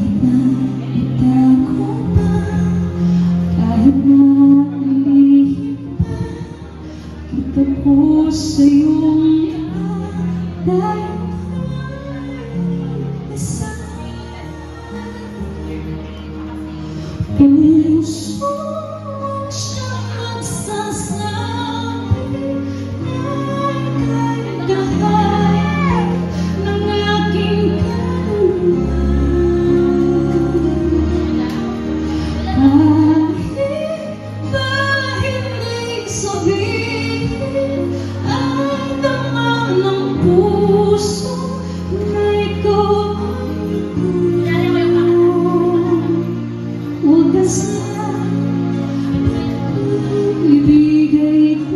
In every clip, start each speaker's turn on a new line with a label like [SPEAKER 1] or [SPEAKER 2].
[SPEAKER 1] Sa iyong dahil isa puso siyang nagsasabi ay kagahal ng aking kaluluwa. Kahit ba hindi sabihin puso na ikaw wagas na ibigay ko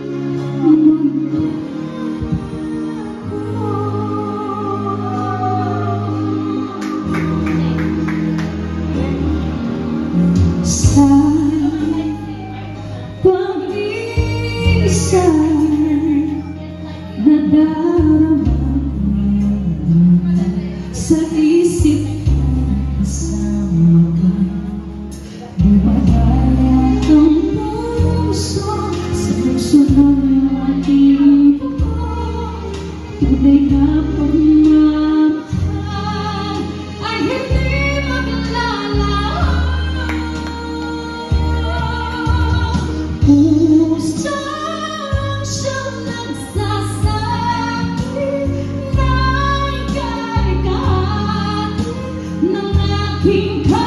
[SPEAKER 1] sa pag-isa na darama sa isip kasama ka. Lumadaya ang puso sa puso ng aking buko. Tunay na pagmamahal ay hindi maglalaho. Puso siyang nagsasabi na ika'y kahit ng aking